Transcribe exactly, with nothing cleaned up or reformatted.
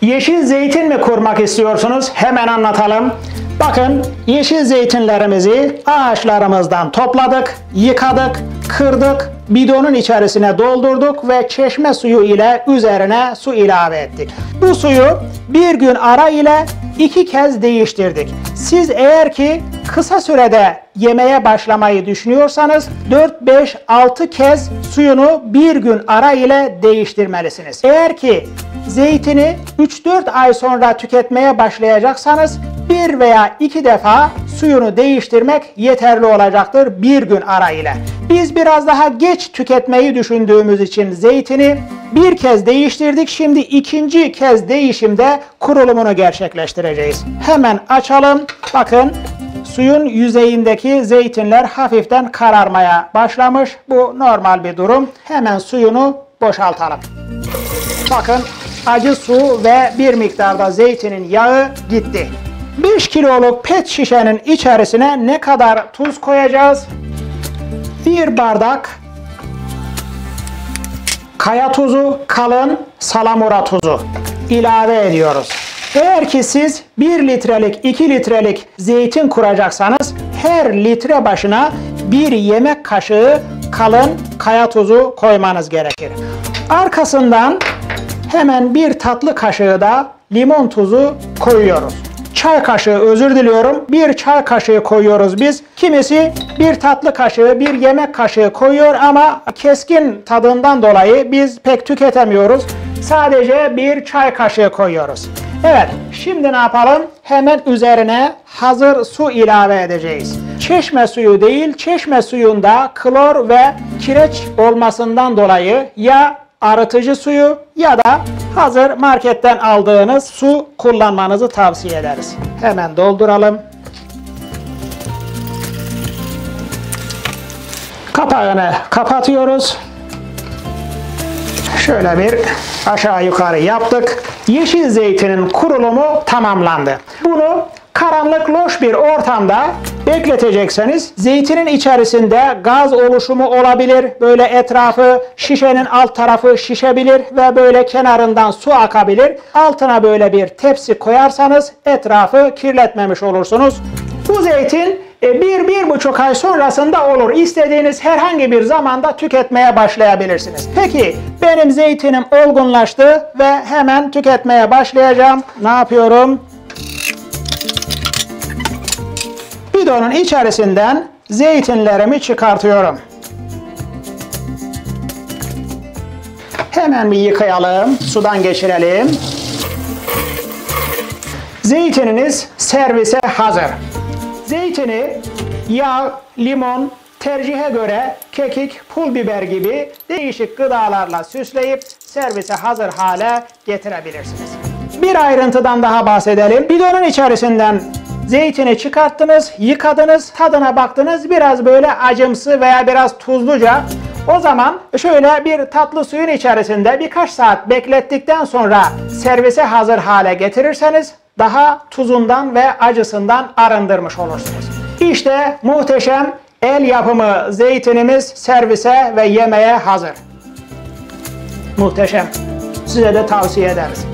Yeşil zeytin mi kurmak istiyorsunuz? Hemen anlatalım. Bakın, yeşil zeytinlerimizi ağaçlarımızdan topladık, yıkadık, kırdık, bidonun içerisine doldurduk ve çeşme suyu ile üzerine su ilave ettik. Bu suyu bir gün ara ile iki kez değiştirdik. Siz eğer ki kısa sürede yemeye başlamayı düşünüyorsanız dört beş altı kez suyunu bir gün ara ile değiştirmelisiniz. Eğer ki zeytini üç dört ay sonra tüketmeye başlayacaksanız bir veya iki defa suyunu değiştirmek yeterli olacaktır bir gün ara ile. Biz biraz daha geç tüketmeyi düşündüğümüz için zeytini bir kez değiştirdik. Şimdi ikinci kez değişimde kurulumunu gerçekleştireceğiz. Hemen açalım. Bakın, suyun yüzeyindeki zeytinler hafiften kararmaya başlamış. Bu normal bir durum. Hemen suyunu boşaltalım. Bakın, acı su ve bir miktarda zeytinin yağı gitti. beş kiloluk pet şişenin içerisine ne kadar tuz koyacağız? Bir bardak kaya tuzu, kalın salamura tuzu ilave ediyoruz. Eğer ki siz bir litrelik, iki litrelik zeytin kuracaksanız her litre başına bir yemek kaşığı kalın kaya tuzu koymanız gerekir. Arkasından hemen bir tatlı kaşığı da limon tuzu koyuyoruz. Çay kaşığı, özür diliyorum, bir çay kaşığı koyuyoruz biz. Kimisi bir tatlı kaşığı, bir yemek kaşığı koyuyor ama keskin tadından dolayı biz pek tüketemiyoruz. Sadece bir çay kaşığı koyuyoruz. Evet, şimdi ne yapalım? Hemen üzerine hazır su ilave edeceğiz. Çeşme suyu değil, çeşme suyunda klor ve kireç olmasından dolayı ya arıtıcı suyu ya da hazır marketten aldığınız su kullanmanızı tavsiye ederiz. Hemen dolduralım. Kapağını kapatıyoruz. Şöyle bir aşağı yukarı yaptık. Yeşil zeytinin kurulumu tamamlandı. Bunu karanlık, loş bir ortamda bekletecekseniz zeytinin içerisinde gaz oluşumu olabilir. Böyle etrafı, şişenin alt tarafı şişebilir ve böyle kenarından su akabilir. Altına böyle bir tepsi koyarsanız etrafı kirletmemiş olursunuz. Bu zeytin bir, bir buçuk ay sonrasında olur. İstediğiniz herhangi bir zamanda tüketmeye başlayabilirsiniz. Peki, benim zeytinim olgunlaştı ve hemen tüketmeye başlayacağım. Ne yapıyorum? Bidonun içerisinden zeytinlerimi çıkartıyorum. Hemen bir yıkayalım, sudan geçirelim. Zeytininiz servise hazır. Zeytini yağ, limon, tercihe göre kekik, pul biber gibi değişik gıdalarla süsleyip servise hazır hale getirebilirsiniz. Bir ayrıntıdan daha bahsedelim. Bidonun içerisinden zeytini çıkarttınız, yıkadınız, tadına baktınız, biraz böyle acımsı veya biraz tuzluca. O zaman şöyle bir tatlı suyun içerisinde birkaç saat beklettikten sonra servise hazır hale getirirseniz daha tuzundan ve acısından arındırmış olursunuz. İşte muhteşem el yapımı zeytinimiz servise ve yemeğe hazır. Muhteşem. Size de tavsiye ederiz.